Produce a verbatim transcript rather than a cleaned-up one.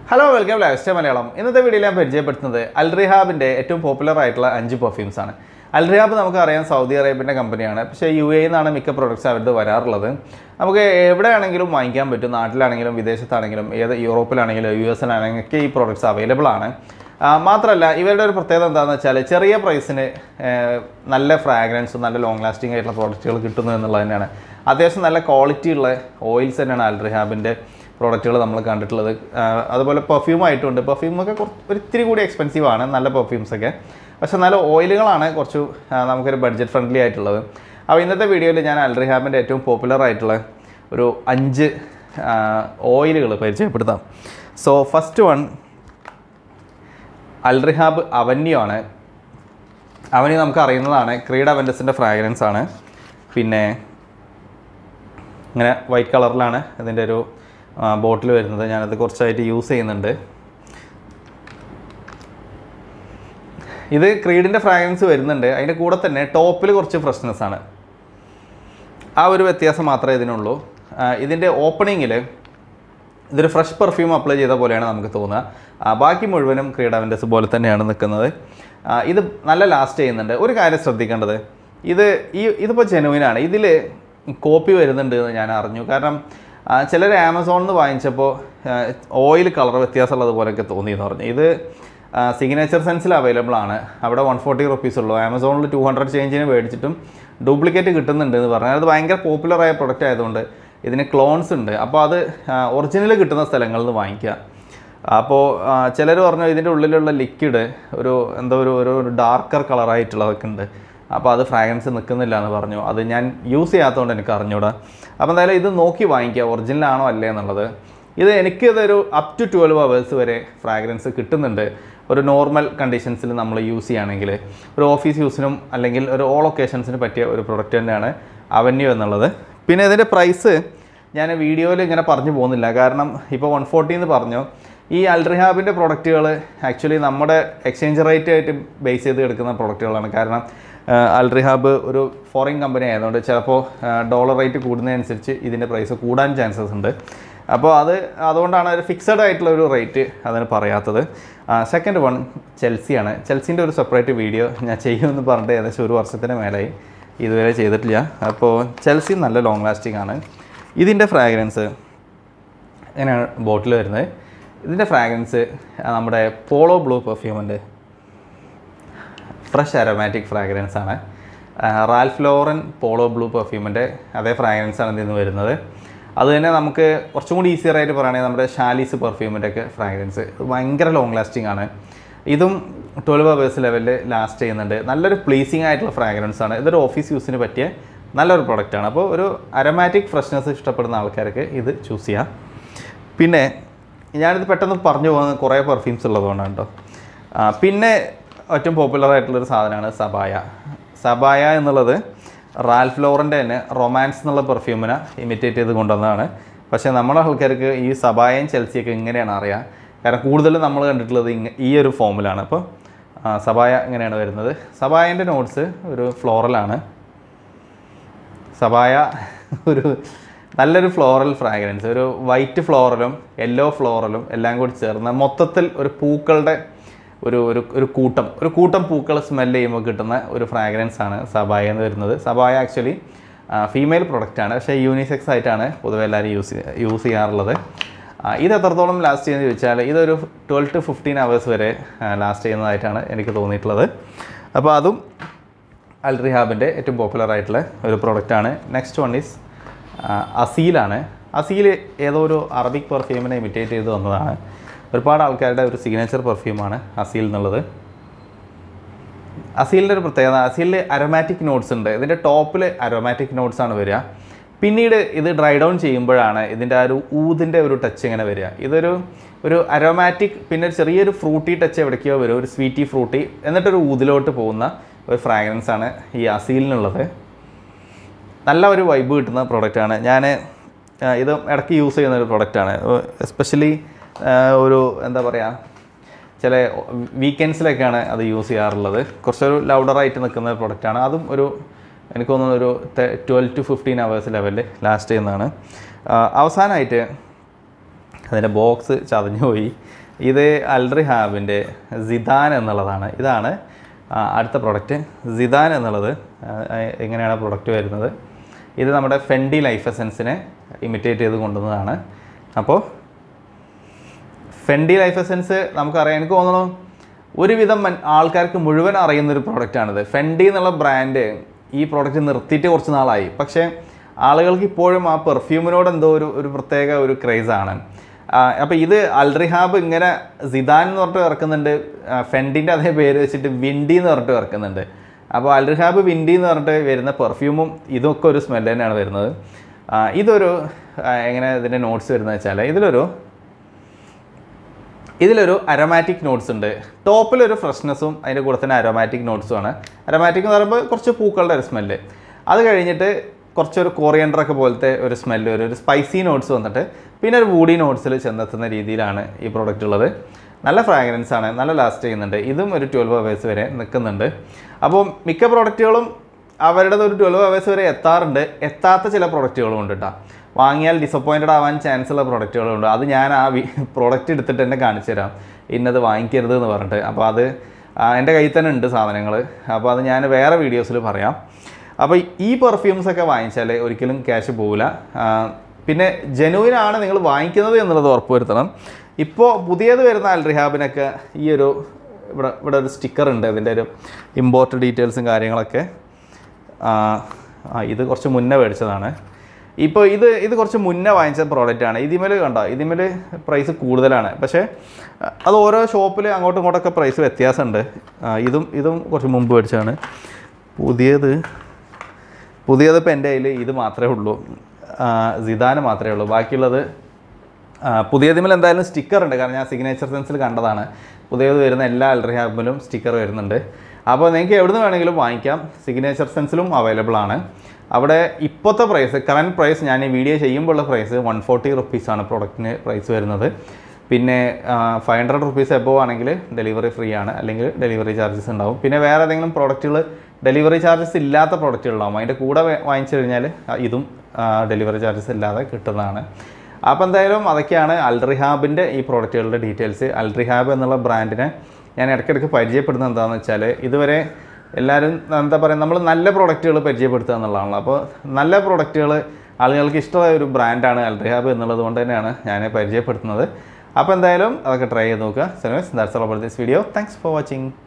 Hello, welcome to Malayalam. In this video, I will show you Rehab is a popular five perfumes. Rehab is a Saudi Arabian company, but U A E is a products. We have Europe, U S products available. മാത്രമല്ല ഇവരുടെ ഒരു പ്രത്യേകത എന്താണെന്ന് വെച്ചാൽ ചെറിയ പ്രൈസിന് നല്ല fragrance നല്ല ലോങ് ലാസ്റ്റിംഗ് ആയിട്ടുള്ള പ്രോഡക്റ്റുകൾ കിട്ടുന്നു എന്നുള്ളത് തന്നെയാണ്. അത്യാവശ്യം നല്ല ക്വാളിറ്റി ഉള്ള ഓയിൽസ് തന്നെയാണ് അൽ റിഹാബിൻ്റെ പ്രോഡക്റ്റുകൾ നമ്മൾ കണ്ടിട്ടുള്ളത്. അതുപോലെ പെർഫ്യൂം ആയിട്ടുണ്ട്. പെർഫ്യൂം ഒക്കെ ഒരു ഇത്തിരി കൂടി എക്സ്പെൻസീവ് ആണ് നല്ല പെർഫ്യൂംസ് ഒക്കെ. പക്ഷേ നല്ല ഓയിലുകളാണ് കുറച്ച് നമുക്കൊരു ബഡ്ജറ്റ് ഫ്രണ്ട്ലി ആയിട്ടുള്ളത്. അപ്പോൾ ഇന്നത്തെ വീഡിയോയിൽ ഞാൻ അൽ റിഹാബിൻ്റെ ഏറ്റവും പോപ്പുലർ ആയിട്ടുള്ള ഒരു അഞ്ച് ഓയിലുകൾ പരിചയപ്പെടുത്താം. So first one Al Rehab Avenue ആണ്. Avenue നമുക്ക് അറിയുന്നതാണ്. ക്രീഡ് അവൻറ്റസിൻ്റെ ഫ്രാഗ്രൻസ് ആണ്. പിന്നെ ഇങ്ങനെ വൈറ്റ് കളറിലാണ് ഇതിൻ്റെ ഒരു ബോട്ടിൽ വരുന്നത്. ഞാനത് കുറച്ചായിട്ട് യൂസ് ചെയ്യുന്നുണ്ട്. ഇത് ക്രീഡിൻ്റെ ഫ്രാഗ്രൻസ് വരുന്നുണ്ട്. അതിൻ്റെ കൂടെ തന്നെ ടോപ്പിൽ കുറച്ച് ഫ്രഷ്നെസ് ആണ്. ആ ഒരു വ്യത്യാസം മാത്രമേ ഇതിനുള്ളൂ. ഇതിൻ്റെ ഓപ്പണിങ്ങിൽ ഇതൊരു ഫ്രഷ് പെർഫ്യൂം അപ്ലൈ ചെയ്ത പോലെയാണ് നമുക്ക് തോന്നുക. ബാക്കി മുഴുവനും ക്രീഡ് അവൻറ്റസ് പോലെ തന്നെയാണ് നിൽക്കുന്നത്. ഇത് നല്ല ലാസ്റ്റ് ചെയ്യുന്നുണ്ട്. ഒരു കാര്യം ശ്രദ്ധിക്കേണ്ടത്, ഇത് ഈ ഇതിപ്പോൾ ജെനുവിനാണ്. ഇതിൽ കോപ്പി വരുന്നുണ്ട് എന്ന് ഞാൻ അറിഞ്ഞു. കാരണം ചിലർ ആമസോണിൽ നിന്ന് വാങ്ങിച്ചപ്പോൾ ഓയിൽ കളർ വ്യത്യാസമുള്ളത് പോലെയൊക്കെ തോന്നിയെന്ന് പറഞ്ഞു. ഇത് സിഗ്നേച്ചർ സെൻസിൽ അവൈലബിൾ ആണ്. അവിടെ വൺ ഫോർട്ടി റുപ്പീസ് ഉള്ളൂ. ആമസോണിൽ ടു ഹൺഡ്രഡ് ചേഞ്ചിന് മേടിച്ചിട്ടും ഡ്യൂപ്ലിക്കേറ്റ് കിട്ടുന്നുണ്ട് എന്ന് പറഞ്ഞു. അത് ഭയങ്കര പോപ്പുലറായ പ്രൊഡക്റ്റ് ആയതുകൊണ്ട് ഇതിന് ക്ലോൺസ് ഉണ്ട്. അപ്പോൾ അത് ഒറിജിനൽ കിട്ടുന്ന സ്ഥലങ്ങളിൽ നിന്ന് വാങ്ങിക്കുക. അപ്പോൾ ചിലർ പറഞ്ഞു ഇതിൻ്റെ ഉള്ളിലുള്ള ലിക്വിഡ് ഒരു എന്തോ ഒരു ഒരു ഡാർക്കർ കളറായിട്ടുള്ളതൊക്കെ ഉണ്ട്. അപ്പോൾ അത് ഫ്രാഗ്രൻസ് നിൽക്കുന്നില്ല എന്ന് പറഞ്ഞു. അത് ഞാൻ യൂസ് ചെയ്യാത്തതുകൊണ്ട് എനിക്ക് അറിഞ്ഞൂടാ. അപ്പോൾ എന്തായാലും ഇത് നോക്കി വാങ്ങിക്കുക ഒറിജിനലാണോ അല്ലേ എന്നുള്ളത്. ഇത് എനിക്കിതൊരു അപ് ടു ട്വൽവ് അവേഴ്സ് വരെ ഫ്രാഗ്രൻസ് കിട്ടുന്നുണ്ട്. ഒരു നോർമൽ കണ്ടീഷൻസിൽ നമ്മൾ യൂസ് ചെയ്യുകയാണെങ്കിൽ ഒരു ഓഫീസ് യൂസിനും അല്ലെങ്കിൽ ഒരു ഓൾ ഒക്കേഷൻസിന് പറ്റിയ ഒരു പ്രൊഡക്റ്റ് തന്നെയാണ് അവന്യൂ എന്നുള്ളത്. പിന്നെ ഇതിൻ്റെ പ്രൈസ് ഞാൻ വീഡിയോയിൽ ഇങ്ങനെ പറഞ്ഞു പോകുന്നില്ല. കാരണം ഇപ്പോൾ വൺ ഫോർട്ടി എന്ന് പറഞ്ഞു. ഈ അൽ റിഹാബിൻ്റെ പ്രൊഡക്റ്റുകൾ ആക്ച്വലി നമ്മുടെ എക്സ്ചേഞ്ച് റേറ്റ് ആയിട്ട് ബേസ് ചെയ്ത് എടുക്കുന്ന പ്രൊഡക്റ്റുകളാണ്. കാരണം അൽ റിഹാബ് ഒരു ഫോറിൻ കമ്പനി ആയതുകൊണ്ട് ചിലപ്പോൾ ഡോളർ റേറ്റ് കൂടുന്നതനുസരിച്ച് ഇതിൻ്റെ പ്രൈസ് കൂടാൻ ചാൻസസ് ഉണ്ട്. അപ്പോൾ അത് അതുകൊണ്ടാണ് ഒരു ഫിക്സഡ് ആയിട്ടുള്ള ഒരു റേറ്റ് അതിന് പറയാത്തത്. Second one ചെൽസിയാണ്. ചെൽസിൻ്റെ ഒരു സെപ്പറേറ്റ് വീഡിയോ ഞാൻ ചെയ്യുമെന്ന് പറഞ്ഞിട്ട് ഏകദേശം ഒരു വർഷത്തിന് മേലായി ഇതുവരെ ചെയ്തിട്ടില്ല. അപ്പോൾ ചെൽസി നല്ല ലോങ് ലാസ്റ്റിംഗ് ആണ്. ഇതിൻ്റെ ഫ്രാഗ്രൻസ് എങ്ങനെയാണ് ബോട്ടിൽ വരുന്നത്. ഇതിൻ്റെ ഫ്രാഗ്രൻസ് നമ്മുടെ പോളോ ബ്ലൂ പെർഫ്യൂമിൻ്റെ ഫ്രഷ് അരോമാറ്റിക് ഫ്രാഗ്രൻസ് ആണ്. റാൽഫ് ലോറൻ പോളോ ബ്ലൂ പെർഫ്യൂമിൻ്റെ അതേ ഫ്രാഗ്രൻസ് ആണ് ഇതിൽ വരുന്നത്. അത് തന്നെ നമുക്ക് കുറച്ചും കൂടി ഈസിയർ ആയിട്ട് പറയുകയാണെങ്കിൽ നമ്മുടെ ഷാലീസ് പെർഫ്യൂമിൻ്റെ ഒക്കെ ഫ്രാഗ്രൻസ് ഭയങ്കര ലോങ് ലാസ്റ്റിംഗ് ആണ്. ഇതും ട്വൽവ് അവേഴ്സ് ലെവലിൽ ലാസ്റ്റ് ചെയ്യുന്നുണ്ട്. നല്ലൊരു പ്ലീസിങ് ആയിട്ടുള്ള ഫ്രാഗ്രൻസ് ആണ്. ഇതൊരു ഓഫീസ് യൂസിന് പറ്റിയ നല്ലൊരു പ്രൊഡക്റ്റാണ്. അപ്പോൾ ഒരു അരോമാറ്റിക് ഫ്രഷ്നെസ് ഇഷ്ടപ്പെടുന്ന ആൾക്കാർക്ക് ഇത് ചൂസ് ചെയ്യാം. പിന്നെ ഞാനിത് പെട്ടെന്ന് പറഞ്ഞു പോകുന്ന കുറേ പെർഫ്യൂംസ് ഉള്ളതുകൊണ്ടാണ് കേട്ടോ. പിന്നെ ഏറ്റവും പോപ്പുലർ ആയിട്ടുള്ളൊരു സാധനമാണ് സബായ. സബായ എന്നുള്ളത് റാൽഫ് ലോറൻ്റെ തന്നെ റൊമാൻസ് എന്നുള്ള പെർഫ്യൂമിനെ ഇമിറ്റേറ്റ് ചെയ്ത് കൊണ്ടുവന്നതാണ്. പക്ഷേ നമ്മുടെ ആൾക്കാർക്ക് ഈ സബായയും ചെൽസിയൊക്കെ ഇങ്ങനെയാണ് അറിയാം. കാരണം കൂടുതലും നമ്മൾ കണ്ടിട്ടുള്ളത് ഇങ്ങ ഈ ഒരു ഫോമിലാണ്. അപ്പോൾ സബായ ഇങ്ങനെയാണ് വരുന്നത്. സബായൻ്റെ നോട്ട്സ് ഒരു ഫ്ലോറലാണ്. സബായ ഒരു നല്ലൊരു ഫ്ലോറൽ ഫ്രാഗ്രൻസ്, ഒരു വൈറ്റ് ഫ്ലോറലും യെല്ലോ ഫ്ലോറലും എല്ലാം കൂടി ചേർന്ന് മൊത്തത്തിൽ ഒരു പൂക്കളുടെ ഒരു ഒരു ഒരു കൂട്ടം ഒരു കൂട്ടം പൂക്കൾ സ്മെല്ല് ചെയ്യുമ്പോൾ കിട്ടുന്ന ഒരു ഫ്രാഗ്രൻസ് ആണ് സബായ എന്ന് വരുന്നത്. സബായ ആക്ച്വലി ഫീമെയിൽ പ്രൊഡക്റ്റാണ്. പക്ഷേ യൂണിസെക്സ് ആയിട്ടാണ് പൊതുവെ എല്ലാവരും യൂസ് യൂസ് ചെയ്യാറുള്ളത്. ഇത് എത്രത്തോളം ലാസ്റ്റ് ചെയ്യുന്നത് ചോദിച്ചാൽ ഇതൊരു ട്വൽവ് ടു ഫിഫ്റ്റീൻ അവേഴ്സ് വരെ ലാസ്റ്റ് ചെയ്യുന്നതായിട്ടാണ് എനിക്ക് തോന്നിയിട്ടുള്ളത്. അപ്പോൾ അതും അൽ റിഹാബിൻ്റെ ഏറ്റവും പോപ്പുലർ ആയിട്ടുള്ള ഒരു പ്രൊഡക്റ്റാണ്. നെക്സ്റ്റ് വൺ ഈസ് അസീലാണ്. അസീൽ ഏതോ ഒരു അറബിക് പെർഫ്യൂമിനെ ഇമിറ്റേറ്റ് ചെയ്ത് വന്നതാണ്. ഒരുപാട് ആൾക്കാരുടെ ഒരു സിഗ്നേച്ചർ പെർഫ്യൂമാണ് അസീൽ എന്നുള്ളത്. അസീലിൻ്റെ ഒരു പ്രത്യേകത, അസീലിൽ അരോമാറ്റിക് നോട്ട്സ് ഉണ്ട്. ഇതിൻ്റെ ടോപ്പിൽ അരോമാറ്റിക് നോട്ട്സ് ആണ് വരിക. പിന്നീട് ഇത് ഡ്രൈ ഡൗൺ ചെയ്യുമ്പോഴാണ് ഇതിൻ്റെ ആ ഒരു ഊതിൻ്റെ ഒരു ടച്ച് ഇങ്ങനെ വരിക. ഇതൊരു ഒരു അരോമാറ്റിക് പിന്നെ ചെറിയൊരു ഫ്രൂട്ടി ടച്ച് എവിടേക്കോ വരും, ഒരു സ്വീറ്റി ഫ്രൂട്ടി, എന്നിട്ടൊരു ഊതിലോട്ട് പോകുന്ന ഒരു ഫ്രാഗ്രൻസ് ആണ് ഈ അസീലിനുള്ളത്. നല്ല ഒരു വൈബ് കിട്ടുന്ന പ്രോഡക്റ്റാണ്. ഞാൻ ഇത് ഇടയ്ക്ക് യൂസ് ചെയ്യുന്ന ഒരു പ്രോഡക്റ്റാണ്. എസ്പെഷ്യലി ഒരു എന്താ പറയുക ചില വീക്കെൻഡ്സിലൊക്കെയാണ് അത് യൂസ് ചെയ്യാറുള്ളത്. കുറച്ചൊരു ലൗഡറായിട്ട് നിൽക്കുന്ന ഒരു പ്രോഡക്റ്റാണ്. അതും ഒരു എനിക്ക് തോന്നുന്നു ഒരു ട്വൽവ് ടു ഫിഫ്റ്റീൻ അവേഴ്സ് ലെവലിൽ ലാസ്റ്റ് ചെയ്യുന്നതാണ്. അവസാനമായിട്ട് അതിൻ്റെ ബോക്സ് ചതഞ്ഞു പോയി. ഇത് അൽ റിഹാബിൻ്റെ സിദാൻ എന്നുള്ളതാണ്. ഇതാണ് അടുത്ത പ്രൊഡക്റ്റ്. സിദാൻ എന്നുള്ളത് എങ്ങനെയാണ് പ്രൊഡക്റ്റ് വരുന്നത്? ഇത് നമ്മുടെ ഫെൻഡി ലൈഫ് എസൻസിനെ ഇമിറ്റേറ്റ് ചെയ്ത് കൊണ്ടുവന്നതാണ്. അപ്പോൾ ഫെൻഡി ലൈഫ് എസൻസ് നമുക്കറിയാം, എനിക്ക് തോന്നുന്നു ഒരുവിധം ആൾക്കാർക്ക് മുഴുവൻ അറിയുന്നൊരു പ്രോഡക്റ്റാണിത്. ഫെൻഡി എന്നുള്ള ബ്രാൻഡ് ഈ പ്രോഡക്റ്റ് നിർത്തിയിട്ട് കുറച്ച് നാളായി. പക്ഷേ ആളുകൾക്ക് ഇപ്പോഴും ആ പെർഫ്യൂമിനോട് എന്തോ ഒരു ഒരു പ്രത്യേക ഒരു ക്രേസാണ്. അപ്പോൾ ഇത് അൽ റിഹാബ് ഇങ്ങനെ സിദാൻ എന്ന് പറഞ്ഞിട്ട് ഇറക്കുന്നുണ്ട്, ഫെൻഡിൻ്റെ അതേ പേര് വെച്ചിട്ട് വിൻഡി എന്ന് പറഞ്ഞിട്ട് ഇറക്കുന്നുണ്ട്. അപ്പോൾ അൽ റിഹാബ് വിൻഡി എന്ന് പറഞ്ഞിട്ട് വരുന്ന പെർഫ്യൂമും ഇതൊക്കെ ഒരു സ്മെല്ല് തന്നെയാണ് വരുന്നത്. ഇതൊരു എങ്ങനെ ഇതിൻ്റെ നോട്ട്സ് വരുന്നത് വെച്ചാൽ ഇതിലൊരു ഇതിലൊരു അരോമാറ്റിക് നോട്ട്സ് ഉണ്ട്. ടോപ്പിലൊരു ഫ്രഷ്നെസ്സും അതിൻ്റെ കൂടെ തന്നെ അരോമാറ്റിക് നോട്ട്സുമാണ്. അരോമാറ്റിക് എന്ന് പറയുമ്പോൾ കുറച്ച് പൂക്കളുടെ ഒരു സ്മെല്ല്, അത് കഴിഞ്ഞിട്ട് കുറച്ചൊരു കോറിയൻഡറൊക്കെ പോലത്തെ ഒരു സ്മെല്ല്, ഒരു ഒരു സ്പൈസി നോട്ട്സ് വന്നിട്ട് പിന്നെ ഒരു വൂഡി നോട്ട്സിൽ ചെന്നെത്തുന്ന രീതിയിലാണ് ഈ പ്രോഡക്റ്റ് ഉള്ളത്. നല്ല ഫ്രാഗ്രൻസ് ആണ്, നല്ല ലാസ്റ്റ് ചെയ്യുന്നുണ്ട്. ഇതും ഒരു ട്വൽവ് അവേഴ്സ് വരെ നിൽക്കുന്നുണ്ട്. അപ്പോൾ മിക്ക പ്രോഡക്റ്റുകളും അവരുടെ ഒരു ട്വൽവ് അവേഴ്സ് വരെ എത്താറുണ്ട്. എത്താത്ത ചില പ്രോഡക്റ്റുകളും ഉണ്ട് കേട്ടോ. വാങ്ങിയാൽ ഡിസപ്പോയിൻറ്റഡ് ആവാൻ ചാൻസ് ഉള്ള പ്രോഡക്റ്റുകളുണ്ട്. അത് ഞാൻ ആ പ്രോഡക്റ്റ് എടുത്തിട്ട് തന്നെ കാണിച്ചു തരാം, ഇന്നത് വാങ്ങിക്കരുത് എന്ന് പറഞ്ഞിട്ട്. അപ്പോൾ അത് എൻ്റെ കയ്യിൽ തന്നെ ഉണ്ട് സാധനങ്ങൾ. അപ്പോൾ അത് ഞാൻ വേറെ വീഡിയോസിൽ പറയാം. അപ്പോൾ ഈ പെർഫ്യൂംസൊക്കെ വാങ്ങിച്ചാൽ ഒരിക്കലും ക്യാഷ് പോവില്ല. പിന്നെ ജെനുവിനാണ് നിങ്ങൾ വാങ്ങിക്കുന്നത് എന്നുള്ളത് ഉറപ്പ് വരുത്തണം. ഇപ്പോൾ പുതിയത് വരുന്ന അൽ റിഹാബിനൊക്കെ ഈ ഒരു ഇവിടെ ഇവിടെ ഒരു സ്റ്റിക്കർ ഉണ്ട്, അതിൻ്റെ ഒരു ഇമ്പോർട്ട് ഡീറ്റെയിൽസും കാര്യങ്ങളൊക്കെ. ആ ഇത് കുറച്ച് മുന്നേ മേടിച്ചതാണ്. ഇപ്പോൾ ഇത് ഇത് കുറച്ച് മുന്നേ വാങ്ങിച്ച പ്രോഡക്റ്റാണ്. ഇതിമേൽ കണ്ടോ, ഇതിമേൽ പ്രൈസ് കൂടുതലാണ്. പക്ഷേ അത് ഓരോ ഷോപ്പിൽ അങ്ങോട്ടും ഇങ്ങോട്ടൊക്കെ പ്രൈസ് വ്യത്യാസമുണ്ട്. ഇതും ഇതും കുറച്ച് മുമ്പ് മേടിച്ചതാണ്. പുതിയത് പുതിയത് ഇപ്പോൾ എൻ്റെ കയ്യിൽ ഇത് മാത്രമേ ഉള്ളൂ, സിദാൻ മാത്രമേ ഉള്ളൂ. ബാക്കിയുള്ളത് പുതിയതിമേൽ എന്തായാലും സ്റ്റിക്കർ ഉണ്ട്, കാരണം ഞാൻ സിഗ്നേച്ചർ സെൻസിൽ കണ്ടതാണ്. പുതിയത് വരുന്ന എല്ലാ അൽ റിഹാബിലും സ്റ്റിക്കർ വരുന്നുണ്ട്. അപ്പോൾ നിങ്ങൾക്ക് എവിടെ നിന്ന് വേണമെങ്കിലും വാങ്ങിക്കാം. സിഗ്നേച്ചർ സെൻസിലും അവൈലബിൾ ആണ്. അവിടെ ഇപ്പോഴത്തെ പ്രൈസ്, കറൻറ്റ് പ്രൈസ്, ഞാൻ ഈ വീഡിയോ ചെയ്യുമ്പോഴുള്ള പ്രൈസ് വൺ ഫോർട്ടി റുപ്പീസാണ് പ്രൊഡക്റ്റിന് പ്രൈസ് വരുന്നത്. പിന്നെ ഫൈവ് ഹൺഡ്രഡ് റുപ്പീസ് എബോവ് ആണെങ്കിൽ ഡെലിവറി ഫ്രീ ആണ്, അല്ലെങ്കിൽ ഡെലിവറി ചാർജസ് ഉണ്ടാവും. പിന്നെ വേറെ ഏതെങ്കിലും പ്രോഡക്റ്റുകൾ ഡെലിവറി ചാർജസ് ഇല്ലാത്ത പ്രോഡക്റ്റുകളുണ്ടാവും, അതിൻ്റെ കൂടെ വാങ്ങിച്ചു കഴിഞ്ഞാൽ ഇതും ഡെലിവറി ചാർജസ് ഇല്ലാതെ കിട്ടുന്നതാണ്. അപ്പോൾ എന്തായാലും അതൊക്കെയാണ് അൽ റിഹാബിൻ്റെ ഈ പ്രോഡക്റ്റുകളുടെ ഡീറ്റെയിൽസ്. അൽ റിഹാബ് എന്നുള്ള ബ്രാൻഡിനെ ഞാൻ ഇടയ്ക്കിടയ്ക്ക് പരിചയപ്പെടുന്നത് എന്താണെന്ന് വെച്ചാൽ, ഇതുവരെ എല്ലാവരും എന്താ പറയുക, നമ്മൾ നല്ല പ്രോഡക്റ്റുകൾ പരിചയപ്പെടുത്തുക എന്നുള്ളതാണല്ലോ. അപ്പോൾ നല്ല പ്രോഡക്റ്റുകൾ ആളുകൾക്ക് ഇഷ്ടമായ ഒരു ബ്രാൻഡാണ് അൽ റിഹാബ് എന്നുള്ളത് കൊണ്ട് തന്നെയാണ് ഞാൻ പരിചയപ്പെടുത്തുന്നത്. അപ്പോൾ എന്തായാലും അതൊക്കെ ട്രൈ ചെയ്ത് നോക്കുക. So that's all about this video. Thanks for watching.